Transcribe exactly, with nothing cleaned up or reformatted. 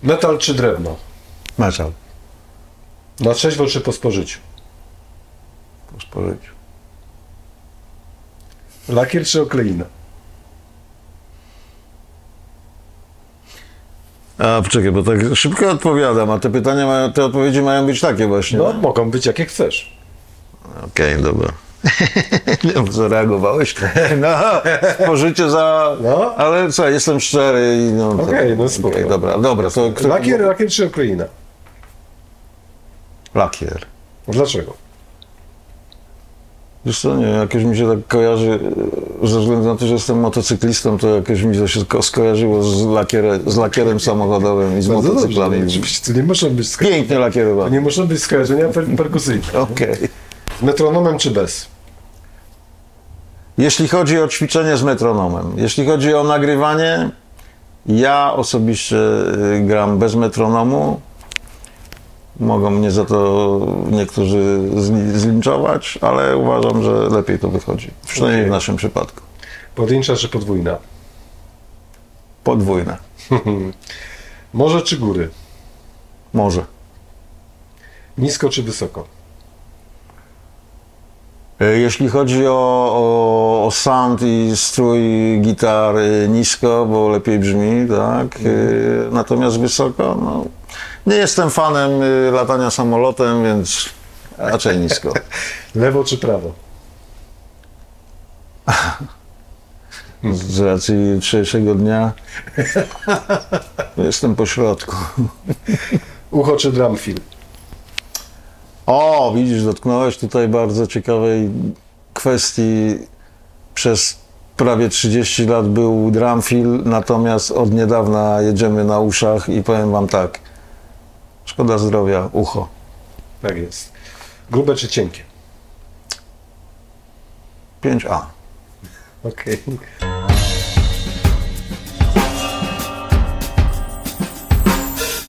Metal czy drewno? Metal. Na trzeźwo czy po spożyciu? Po spożyciu. Lakier czy okleina? A poczekaj, bo tak szybko odpowiadam, a te pytania, mają, te odpowiedzi mają być takie właśnie. No, mogą być jakie chcesz. Okej, okay, dobra. Nie wiem, co reagowałeś. No, spożycie za... No. Ale co, jestem szczery i no... Okej, okay, no spoko. Okay, dobra, dobra. To, kto... Lakier, lakier czy okleina? Lakier. Dlaczego? Wiesz co, nie, jakoś mi się tak kojarzy, ze względu na to, że jestem motocyklistą, to jakoś mi to się sko skojarzyło z, lakier, z lakierem samochodowym i z Bardzo motocyklami. dobrze, to nie muszą być skojarzenia. Pięknie lakierowane. Nie muszą być skojarzenia per perkusyjne. Okej. Okay. Z metronomem czy bez? Jeśli chodzi o ćwiczenie z metronomem, jeśli chodzi o nagrywanie, ja osobiście gram bez metronomu. Mogą mnie za to niektórzy zlinczować, ale uważam, że lepiej to wychodzi. Przynajmniej okay. w naszym przypadku. Pojedyncza czy podwójna? Podwójna. Morze czy góry? Morze. Nisko czy wysoko? Jeśli chodzi o, o, o sound i strój gitar, nisko, bo lepiej brzmi, tak? Mm. Natomiast wysoko, no... Nie jestem fanem latania samolotem, więc raczej nisko. Lewo czy prawo? Z racji jutrzejszego dnia jestem po środku. Ucho czy drumfill? O, widzisz, dotknąłeś tutaj bardzo ciekawej kwestii. Przez prawie trzydzieści lat był drumfill, natomiast od niedawna jedziemy na uszach i powiem wam tak. Szkoda zdrowia, ucho. Tak jest. Grube czy cienkie? pięć A. Okej. Okay.